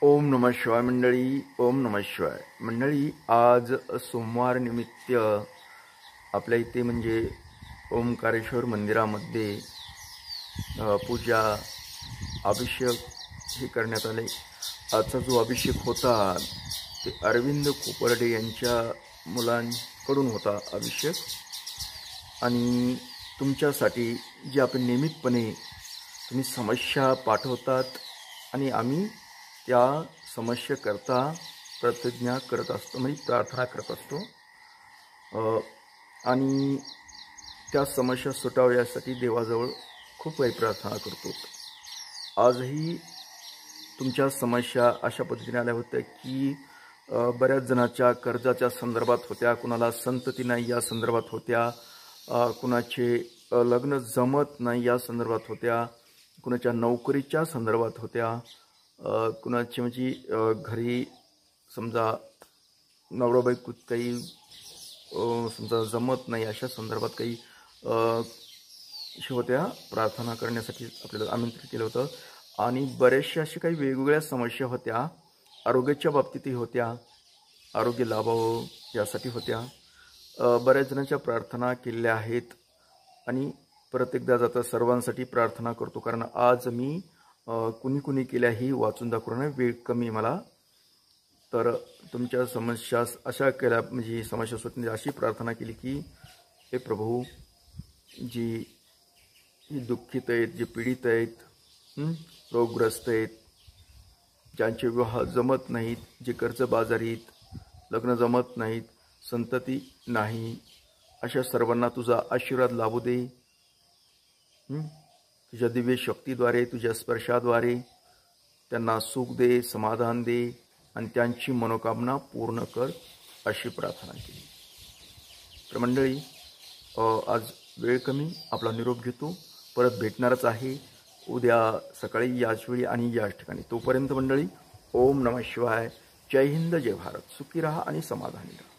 ओम नमः शिवाय मंडळी. ओम नमः शिवाय मंडळी. आज सोमवार निमित्त आपल्या इथे म्हणजे ओंकारेश्वर मंदिरामध्ये पूजा अभिषेक हे करण्यात आले. आजचा जो अभिषेक होता ते अरविंद कोपर्डे यांच्या मुलांकडून होता अभिषेक. आणि तुमच्यासाठी जे आपण नियमितपणे तुम्ही समस्या पाठवतात आणि आम्ही त्या समस्येकरता प्रतिज्ञा करत असतो, म्हणजे प्रार्थना करत असतो आणि त्या समस्या सुटाव्या यासाठी देवाजवळ खूप काही प्रार्थना करतो. आजही तुमच्या समस्या अशा पद्धतीने आल्या होत्या की बऱ्याच जणांच्या कर्जाच्या संदर्भात होत्या, कुणाला संतती नाही या संदर्भात होत्या, कुणाचे लग्न जमत नाही या संदर्भात होत्या, कुणाच्या नोकरीच्या संदर्भात होत्या, कुणाची म्हणजे घरी समजा नवरा बायकोत काही समजा जमत नाही अशा संदर्भात काही होत्या. प्रार्थना करण्यासाठी आपल्याला आमंत्रित केलं होतं. आणि बऱ्याचशा अशा काही वेगवेगळ्या समस्या होत्या. आरोग्याच्या बाबतीतही होत्या, आरोग्य लाभावं यासाठी होत्या. बऱ्याच जणांच्या प्रार्थना केलेल्या आहेत आणि परत एकदा जाता सर्वांसाठी प्रार्थना करतो, कारण आज मी कुणी कुणी केल्याही वाचून दाखवणं वेळ कमी मला. तर तुमच्या समस्या अशा केल्या म्हणजे समस्या सुटणे अशी प्रार्थना केली की हे प्रभू, जी दुःखित आहेत, जे पीडित आहेत, रोगग्रस्त आहेत, ज्यांचे विवाह जमत नाहीत, जे कर्जबाजारीत, लग्न जमत नाहीत, संतती नाही, अशा सर्वांना तुझा आशीर्वाद लाभू दे. तुझ्या दिव्य शक्तीद्वारे, तुझ्या स्पर्शाद्वारे त्यांना सुख दे, समाधान दे आणि त्यांची मनोकामना पूर्ण कर, अशी प्रार्थना केली. तर मंडळी, आज वेळ कमी, आपला निरोप घेतो. परत भेटणारच आहे उद्या सकाळी याच वेळी आणि याच ठिकाणी. तोपर्यंत मंडळी, ओम नमः शिवाय. जय हिंद, जय भारत. सुखी राहा आणि समाधानी राहा.